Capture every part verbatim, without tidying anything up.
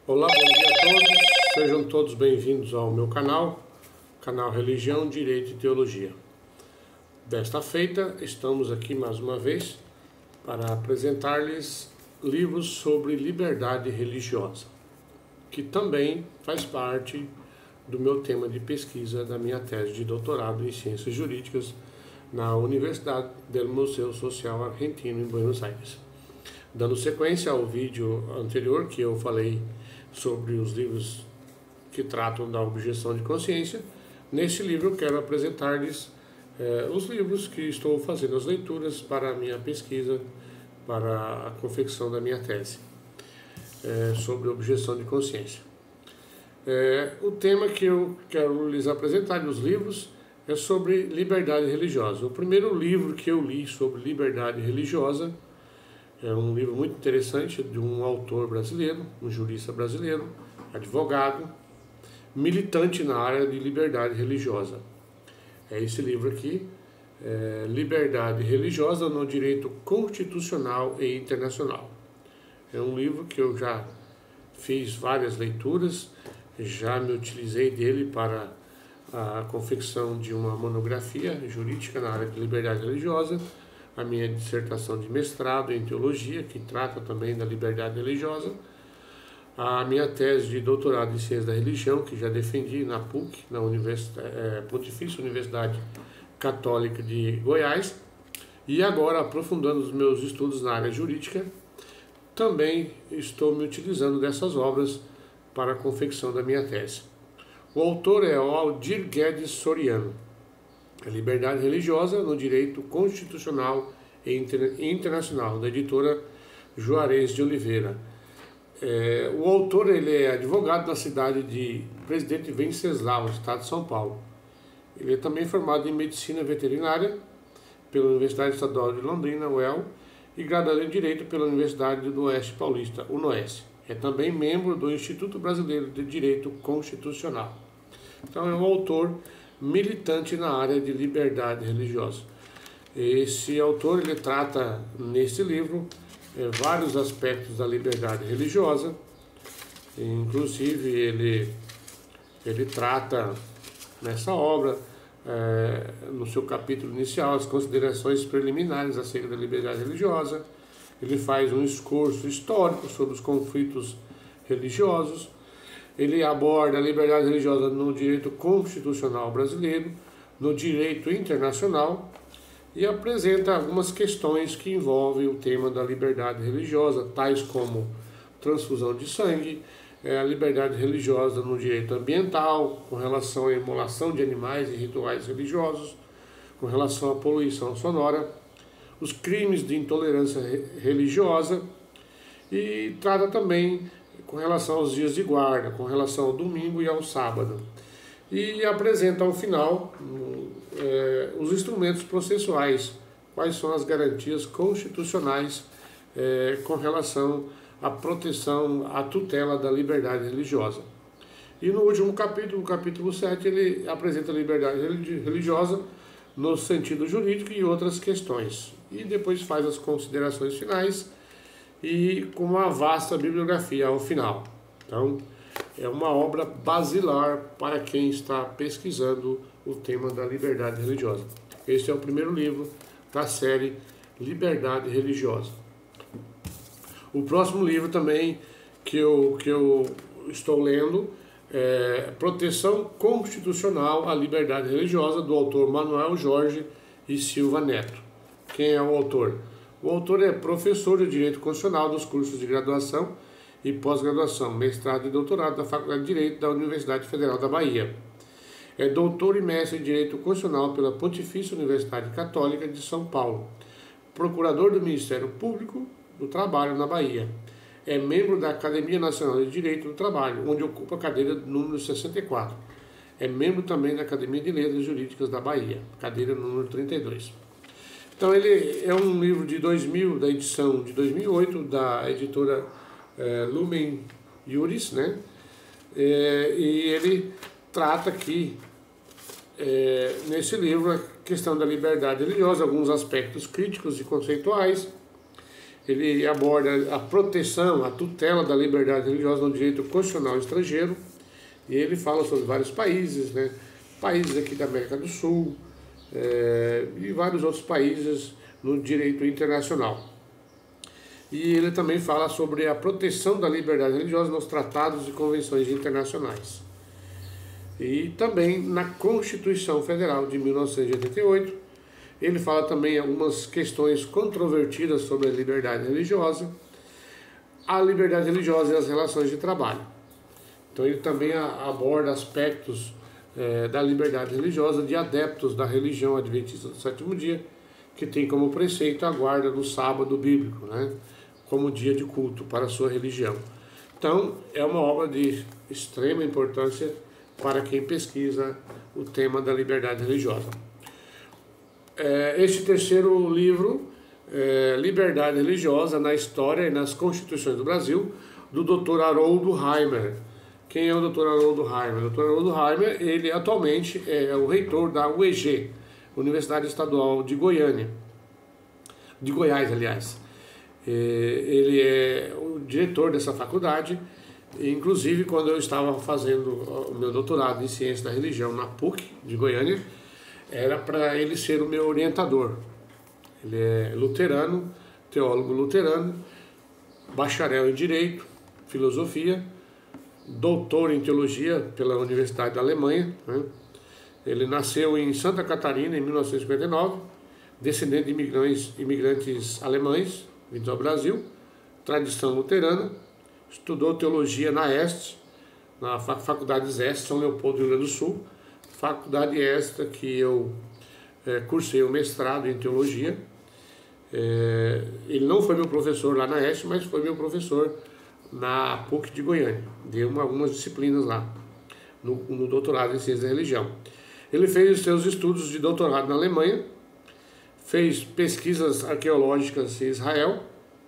Olá, bom dia a todos, sejam todos bem-vindos ao meu canal, canal Religião, Direito e Teologia. Desta feita, estamos aqui mais uma vez para apresentar-lhes livros sobre liberdade religiosa, que também faz parte do meu tema de pesquisa da minha tese de doutorado em Ciências Jurídicas na Universidade del Museo Social Argentino, em Buenos Aires. Dando sequência ao vídeo anterior que eu falei sobre os livros que tratam da objeção de consciência, nesse livro eu quero apresentar-lhes eh, os livros que estou fazendo as leituras para a minha pesquisa, para a confecção da minha tese eh, sobre objeção de consciência. Eh, o tema que eu quero lhes apresentar nos livros é sobre liberdade religiosa. O primeiro livro que eu li sobre liberdade religiosa é um livro muito interessante de um autor brasileiro, um jurista brasileiro, advogado, militante na área de liberdade religiosa. É esse livro aqui, é Liberdade Religiosa no Direito Constitucional e Internacional. É um livro que eu já fiz várias leituras, já me utilizei dele para a confecção de uma monografia jurídica na área de liberdade religiosa, a minha dissertação de mestrado em teologia, que trata também da liberdade religiosa, a minha tese de doutorado em ciência da religião, que já defendi na P U C, na Universidade, é, Pontifícia Universidade Católica de Goiás, e agora, aprofundando os meus estudos na área jurídica, também estou me utilizando dessas obras para a confecção da minha tese. O autor é o Aldir Guedes Soriano. A Liberdade Religiosa no Direito Constitucional e Internacional, da editora Juarez de Oliveira. É, o autor ele é advogado na cidade de Presidente Venceslau, estado de São Paulo. Ele é também formado em Medicina Veterinária pela Universidade Estadual de Londrina, U E L, e graduado em Direito pela Universidade do Oeste Paulista, UNOES. É também membro do Instituto Brasileiro de Direito Constitucional. Então é um autor militante na área de liberdade religiosa. Esse autor ele trata nesse livro é, vários aspectos da liberdade religiosa, inclusive ele, ele trata nessa obra, é, no seu capítulo inicial, as considerações preliminares acerca da liberdade religiosa. Ele faz um discurso histórico sobre os conflitos religiosos. Ele aborda a liberdade religiosa no direito constitucional brasileiro, no direito internacional, e apresenta algumas questões que envolvem o tema da liberdade religiosa, tais como transfusão de sangue, a liberdade religiosa no direito ambiental, com relação à imolação de animais e rituais religiosos, com relação à poluição sonora, os crimes de intolerância religiosa, e trata também com relação aos dias de guarda, com relação ao domingo e ao sábado. E apresenta ao final é, os instrumentos processuais, quais são as garantias constitucionais é, com relação à proteção, à tutela da liberdade religiosa. E no último capítulo, no capítulo sete, ele apresenta a liberdade religiosa no sentido jurídico e outras questões. E depois faz as considerações finais e com uma vasta bibliografia ao final. Então, é uma obra basilar para quem está pesquisando o tema da liberdade religiosa. Este é o primeiro livro da série Liberdade Religiosa. O próximo livro também que eu, que eu estou lendo é Proteção Constitucional à Liberdade Religiosa, do autor Manuel Jorge e Silva Neto. Quem é o autor? O autor é professor de Direito Constitucional dos cursos de graduação e pós-graduação, mestrado e doutorado da Faculdade de Direito da Universidade Federal da Bahia. É doutor e mestre em Direito Constitucional pela Pontifícia Universidade Católica de São Paulo. Procurador do Ministério Público do Trabalho na Bahia. É membro da Academia Nacional de Direito do Trabalho, onde ocupa a cadeira número sessenta e quatro. É membro também da Academia de Letras Jurídicas da Bahia, cadeira número trinta e dois. Então ele é um livro de dois mil, da edição de dois mil e oito, da editora é, Lumen Juris, né? É, e ele trata aqui, é, nesse livro, a questão da liberdade religiosa, alguns aspectos críticos e conceituais. ele aborda a proteção, a tutela da liberdade religiosa no direito constitucional estrangeiro, e ele fala sobre vários países, né? Países aqui da América do Sul, é, e vários outros países no direito internacional. E ele também fala sobre a proteção da liberdade religiosa nos tratados e convenções internacionais. E também na Constituição Federal de mil novecentos e oitenta e oito, ele fala também algumas questões controvertidas sobre a liberdade religiosa, a liberdade religiosa e as relações de trabalho. Então ele também aborda aspectos é, da liberdade religiosa de adeptos da religião adventista do sétimo dia, que tem como preceito a guarda do sábado bíblico, né, como dia de culto para a sua religião. Então é uma obra de extrema importância para quem pesquisa o tema da liberdade religiosa. Este terceiro livro, é, Liberdade Religiosa na História e nas Constituições do Brasil, do doutor Haroldo Heimer. Quem é o doutor Haroldo Heimer? O doutor Haroldo Heimer, ele atualmente é o reitor da U E G, Universidade Estadual de Goiânia, de Goiás, aliás. Ele é o diretor dessa faculdade. Inclusive, quando eu estava fazendo o meu doutorado em Ciência da Religião na PUC de Goiânia, era para ele ser o meu orientador. Ele é luterano, teólogo luterano, bacharel em Direito, Filosofia, doutor em Teologia pela Universidade da Alemanha, né? Ele nasceu em Santa Catarina em mil novecentos e cinquenta e nove, descendente de imigrantes, imigrantes alemães vindos ao Brasil, tradição luterana. Estudou Teologia na Este, na Faculdade Este, São Leopoldo, Rio Grande do Sul. Faculdade esta que eu é, cursei o mestrado em Teologia. É, ele não foi meu professor lá na Este, mas foi meu professor na PUC de Goiânia. Deu uma, algumas disciplinas lá, no, no doutorado em Ciência da Religião. Ele fez os seus estudos de doutorado na Alemanha, fez pesquisas arqueológicas em Israel,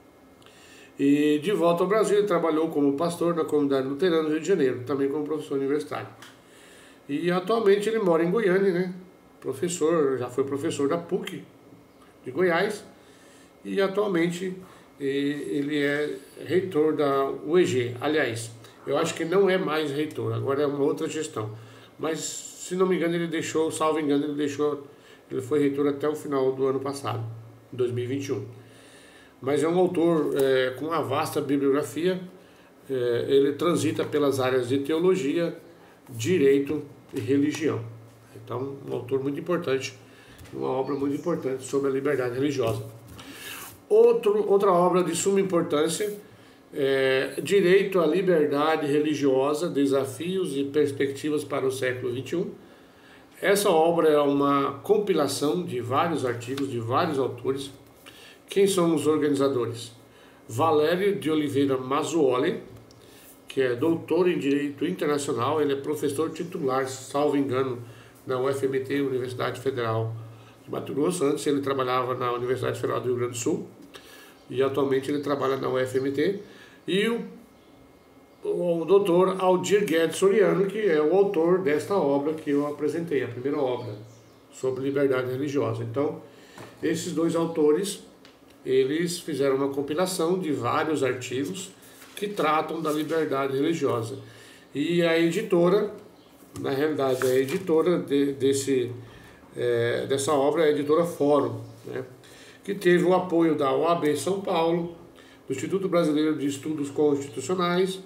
e de volta ao Brasil ele trabalhou como pastor na comunidade luterana do Rio de Janeiro, também como professor universitário. E atualmente ele mora em Goiânia, né? Professor, já foi professor da PUC de Goiás, e atualmente ele é reitor da U E G. Aliás, eu acho que não é mais reitor, agora é uma outra gestão. Mas, se não me engano, ele deixou, salvo engano, ele deixou, ele foi reitor até o final do ano passado, dois mil e vinte e um. Mas é um autor é, com uma vasta bibliografia. É, ele transita pelas áreas de teologia, direito e religião. Então, um autor muito importante, uma obra muito importante sobre a liberdade religiosa. Outro, outra obra de suma importância é Direito à Liberdade Religiosa, Desafios e Perspectivas para o século vinte e um. Essa obra é uma compilação de vários artigos, de vários autores. Quem são os organizadores? Valério de Oliveira Mazzuoli, que é doutor em Direito Internacional, ele é professor titular, salvo engano, na U F M T, Universidade Federal de Mato Grosso. Antes ele trabalhava na Universidade Federal do Rio Grande do Sul, e atualmente ele trabalha na U F M T. E o, o doutor Aldir Guedes Soriano, que é o autor desta obra que eu apresentei, a primeira obra sobre liberdade religiosa. Então, esses dois autores, eles fizeram uma compilação de vários artigos que tratam da liberdade religiosa. E a editora, na realidade, a editora de, desse, é, dessa obra é a editora Fórum, né, que teve o apoio da O A B São Paulo, do Instituto Brasileiro de Estudos Constitucionais,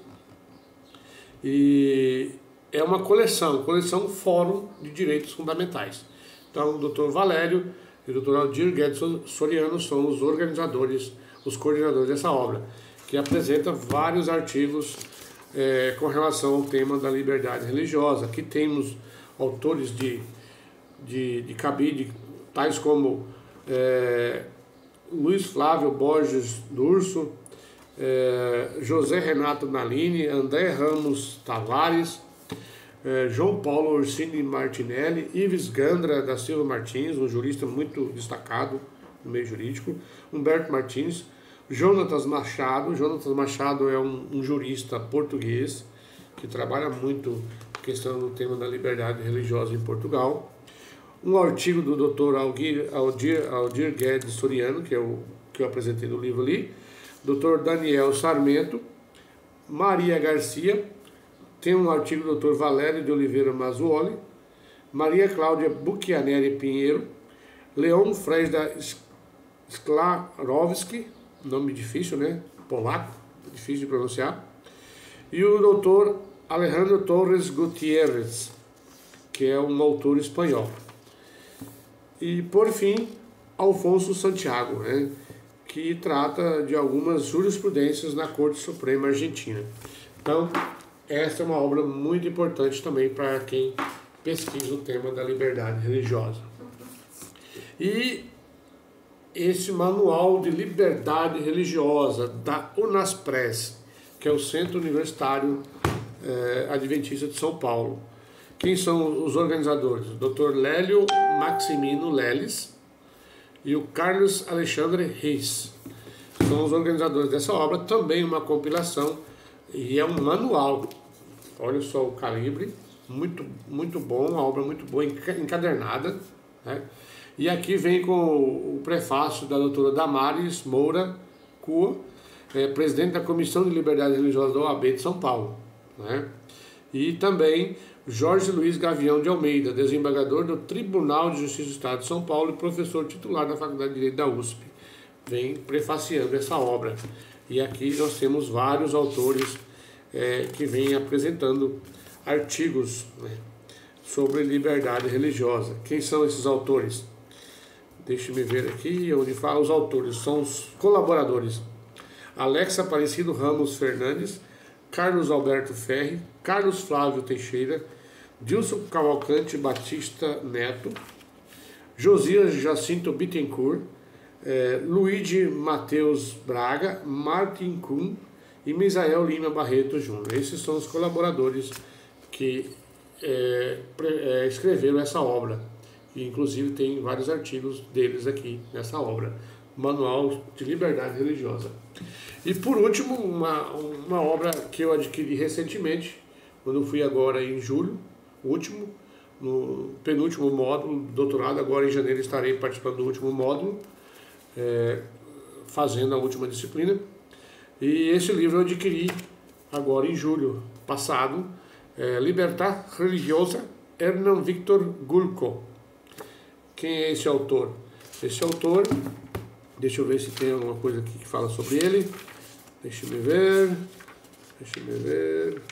e é uma coleção, coleção Fórum de Direitos Fundamentais. Então, o doutor Valério e o doutor Aldir Guedes Soriano são os organizadores, os coordenadores dessa obra, que apresenta vários artigos é, com relação ao tema da liberdade religiosa. Aqui temos autores de, de, de cabide, tais como é, Luiz Flávio Borges Durso, é, José Renato Nalini, André Ramos Tavares, é, João Paulo Orsini Martinelli, Ives Gandra da Silva Martins, um jurista muito destacado no meio jurídico, Humberto Martins, Jonatas Machado. Jonatas Machado é um, um jurista português que trabalha muito a questão do tema da liberdade religiosa em Portugal. Um artigo do doutor Aldir, Aldir, Aldir Guedes Soriano, que, é o, que eu apresentei no livro ali, doutor Daniel Sarmento, Maria Garcia, tem um artigo do doutor Valério de Oliveira Mazzuoli, Maria Cláudia Buchianeri Pinheiro, Leon Fresda Sklarowski, nome difícil, né? Polaco, difícil de pronunciar, e o doutor Alejandro Torres Gutierrez, que é um autor espanhol. E, por fim, Alfonso Santiago, né? Que trata de algumas jurisprudências na Corte Suprema Argentina. Então, essa é uma obra muito importante também para quem pesquisa o tema da liberdade religiosa. E esse manual de liberdade religiosa da UNASPRES, que é o Centro Universitário eh, Adventista de São Paulo. Quem são os organizadores? O doutor Lélio Maximino Leles e o Carlos Alexandre Reis. São os organizadores dessa obra, também uma compilação, e é um manual. Olha só o calibre, muito, muito bom, uma obra muito boa, encadernada, né? E aqui vem com o prefácio da doutora Damares Moura Cua, é, presidente da Comissão de Liberdade Religiosa da O A B de São Paulo, né? E também Jorge Luiz Gavião de Almeida, desembargador do Tribunal de Justiça do Estado de São Paulo e professor titular da Faculdade de Direito da U S P, vem prefaciando essa obra. E aqui nós temos vários autores é, que vêm apresentando artigos, né, sobre liberdade religiosa. Quem são esses autores? Deixe-me ver aqui onde fala os autores. São os colaboradores: Alex Aparecido Ramos Fernandes, Carlos Alberto Ferri, Carlos Flávio Teixeira, Dilson Cavalcante Batista Neto, Josias Jacinto Bittencourt, eh, Luigi Matheus Braga, Martin Kuhn e Misael Lima Barreto Júnior. Esses são os colaboradores que eh, eh, escreveram essa obra. E, inclusive, tem vários artigos deles aqui nessa obra, Manual de Liberdade Religiosa. E, por último, uma, uma obra que eu adquiri recentemente, quando fui agora em julho, último, no penúltimo módulo do doutorado. Agora em janeiro estarei participando do último módulo, é, fazendo a última disciplina. E esse livro eu adquiri agora em julho passado, é, Libertad Religiosa, Hernán Víctor Gulko. Quem é esse autor? Esse autor, deixa eu ver se tem alguma coisa aqui que fala sobre ele. Deixa-me ver, deixa-me ver.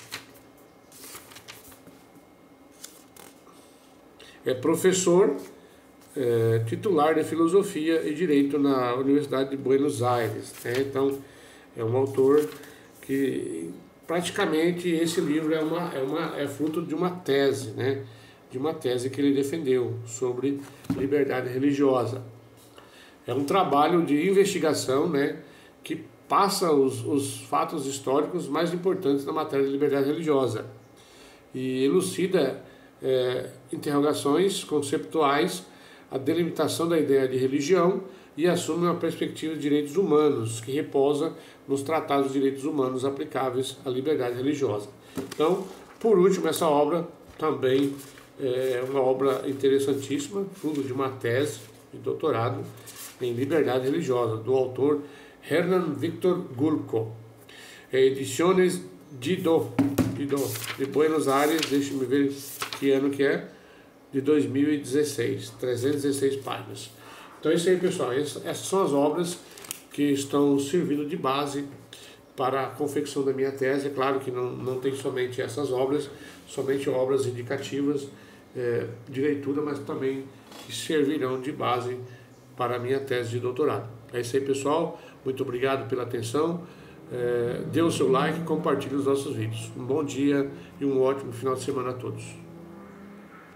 É professor é, titular de Filosofia e Direito na Universidade de Buenos Aires, né? Então, é um autor que praticamente esse livro é, uma, é, uma, é fruto de uma tese, né? De uma tese que ele defendeu sobre liberdade religiosa. É um trabalho de investigação, né, que passa os, os fatos históricos mais importantes na matéria de liberdade religiosa e elucida é, interrogações conceptuais, a delimitação da ideia de religião, e assume uma perspectiva de direitos humanos que repousa nos tratados de direitos humanos aplicáveis à liberdade religiosa. Então, por último, essa obra também é uma obra interessantíssima, fruto de uma tese de doutorado em liberdade religiosa, do autor Hernán Víctor Gulko. É Ediciones Didot, Didot, de Buenos Aires, deixe-me ver que ano que é, de dois mil e dezesseis, trezentas e dezesseis páginas. Então é isso aí, pessoal, essas são as obras que estão servindo de base para a confecção da minha tese. É claro que não, não tem somente essas obras, somente obras indicativas é, de leitura, mas também que servirão de base para a minha tese de doutorado. É isso aí, pessoal, muito obrigado pela atenção, é, dê o seu like e compartilhe os nossos vídeos. Um bom dia e um ótimo final de semana a todos.